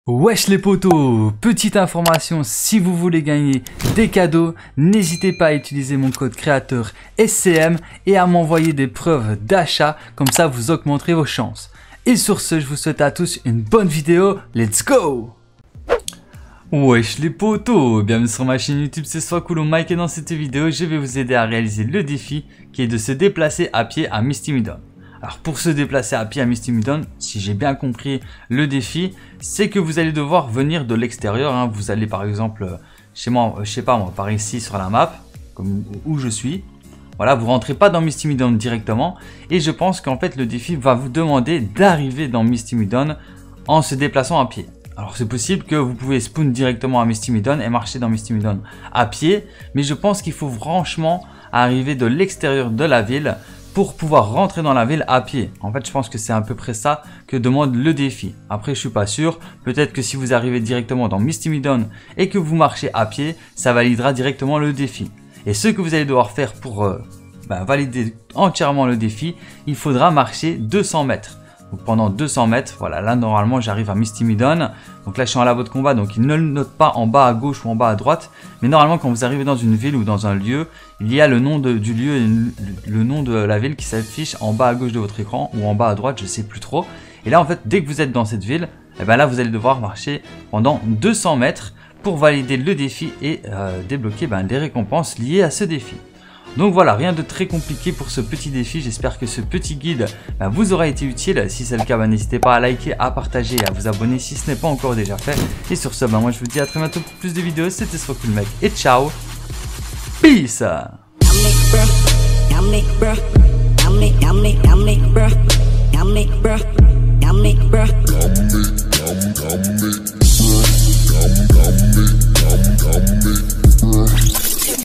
Wesh les potos, petite information, si vous voulez gagner des cadeaux, n'hésitez pas à utiliser mon code créateur SCM et à m'envoyer des preuves d'achat, comme ça vous augmenterez vos chances. Et sur ce, je vous souhaite à tous une bonne vidéo, let's go! Wesh les potos, bienvenue sur ma chaîne YouTube, c'est Swakoulo Mike et dans cette vidéo, je vais vous aider à réaliser le défi qui est de se déplacer à pied à Misty Meadows. Alors pour se déplacer à pied à Misty Meadows, si j'ai bien compris le défi, c'est que vous allez devoir venir de l'extérieur. Hein. Vous allez par exemple chez moi, je sais pas moi, par ici sur la map, comme où je suis. Voilà, vous rentrez pas dans Misty Meadows directement. Et je pense qu'en fait le défi va vous demander d'arriver dans Misty Meadows en se déplaçant à pied. Alors c'est possible que vous pouvez spawn directement à Misty Meadows et marcher dans Misty Meadows à pied. Mais je pense qu'il faut franchement arriver de l'extérieur de la ville pour pouvoir rentrer dans la ville à pied. En fait, je pense que c'est à peu près ça que demande le défi. Après, je suis pas sûr. Peut-être que si vous arrivez directement dans Misty Meadows et que vous marchez à pied, ça validera directement le défi. Et ce que vous allez devoir faire pour valider entièrement le défi, il faudra marcher 200 mètres. Donc pendant 200 mètres, voilà, là normalement j'arrive à Misty Meadows. Donc là je suis en labo de combat, donc il ne le note pas en bas à gauche ou en bas à droite. Mais normalement quand vous arrivez dans une ville ou dans un lieu, il y a le nom du lieu et le nom de la ville qui s'affiche en bas à gauche de votre écran ou en bas à droite, je sais plus trop. Et là en fait dès que vous êtes dans cette ville, et ben là vous allez devoir marcher pendant 200 mètres pour valider le défi et débloquer des récompenses liées à ce défi. Donc voilà, rien de très compliqué pour ce petit défi. J'espère que ce petit guide vous aura été utile. Si c'est le cas, n'hésitez pas à liker, à partager et à vous abonner si ce n'est pas encore déjà fait. Et sur ce, moi je vous dis à très bientôt pour plus de vidéos. C'était Swakoulo Mike et ciao. Peace.